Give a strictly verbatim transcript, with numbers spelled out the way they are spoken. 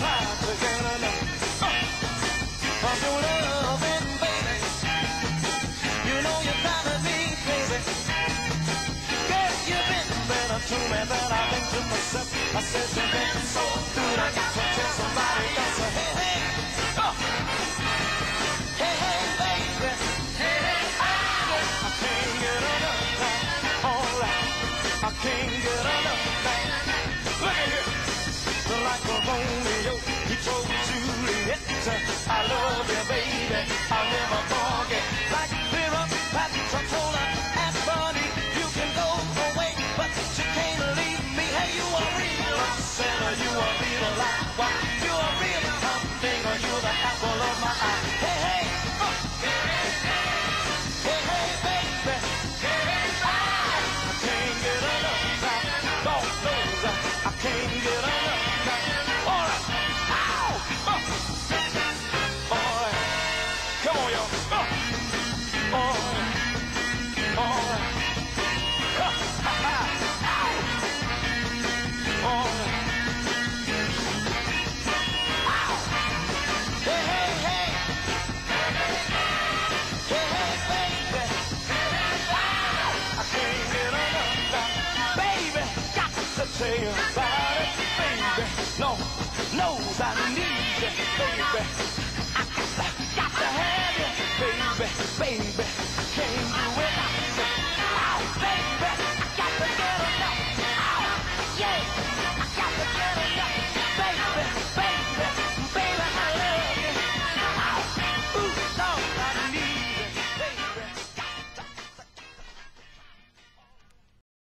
try to get enough uh, of your loving, baby. You know you drive me crazy. Girl, you've been better to me than I've been to myself. I said you've been so good, I got to tell somebody else. Hey, hey, uh. hey, hey, baby. Hey, hey, I can't get enough now. All right, I can't get enough now. Look at here. Like a Romeo, he told Juliet, I love you, baby, I'll never forget. Like Cleopatra told her, Anthony, you can go away, but you can't leave me. Hey, you a real sinner, you a real life, you a real something, or you're the apple of my eye. Hey, hey, uh. hey, hey, baby, I can't get enough now. God knows I can't get enough. Say about it, baby. No, knows I need you, baby.